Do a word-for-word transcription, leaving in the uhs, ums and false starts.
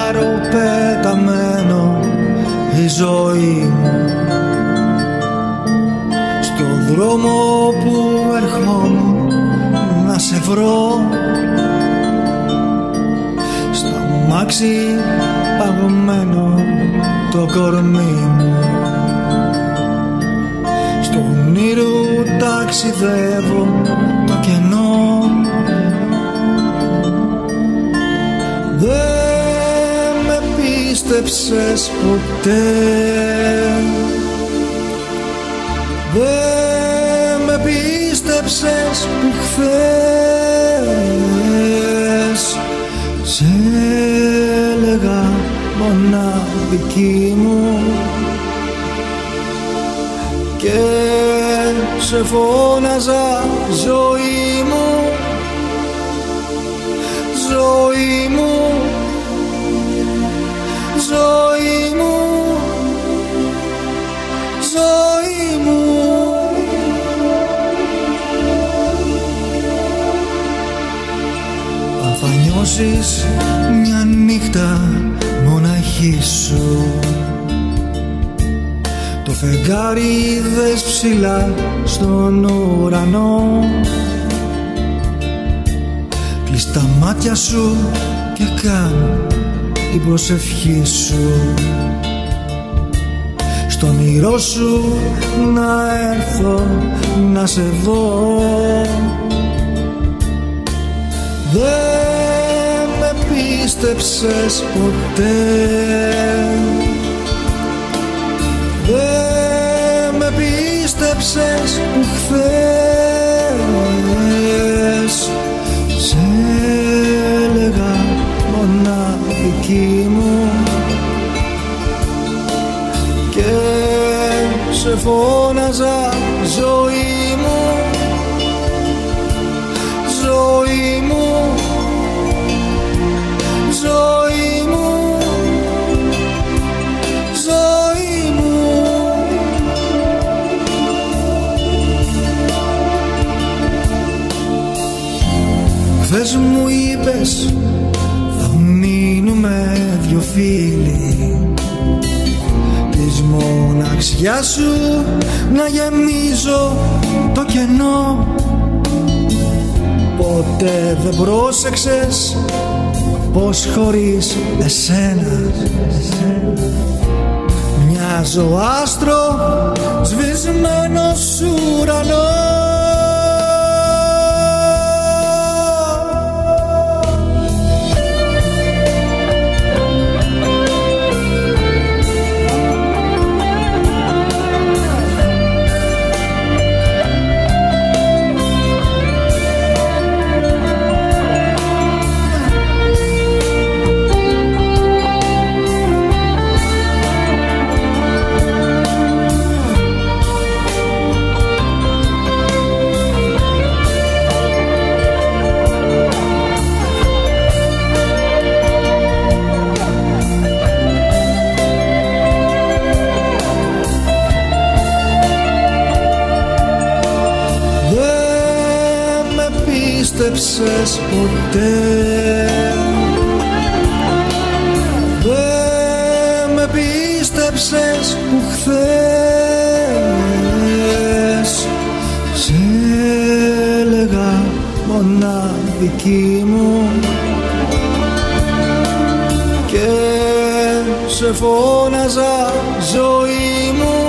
παροπεταμένο η ζωή μου. Στο δρόμο που ερχόμουν να σε βρω, στο μάξι παγωμένο το κορμί μου. Στο όνειρο ταξιδεύω το κενό. Δεν με πίστεψες ποτέ, δεν με πίστεψες που χθες σε έλεγα μοναδική μου και σε φώναζα ζωή μου, ζωή μου, ζωή μου, ζωή μου. Αν θα νιώσεις μια νύχτα μοναχή σου, το φεγγάρι δες ψηλά στον ουρανό, κλείς τα μάτια σου και κάν την προσευχή σου. Στον όνειρό σου να έρθω να σε δω. Δεν με πίστεψες ποτέ, δεν με πίστεψες που χθες σε έλεγα μοναδική μου και σε φώναζα ζωή μου, ζωή μου, ζωή μου, ζωή μου. Χθες μου είπες θα μείνουμε δυο φίλοι, της μοναξιάς σου να γεμίζω το κενό. Ποτέ δεν πρόσεξες πως χωρίς εσένα μοιάζω άστρο σβησμένος ουρανός. Πίστεψες ποτέ, δεν με πίστεψες που χθες σε έλεγα μοναδική μου και σε φώναζα ζωή μου,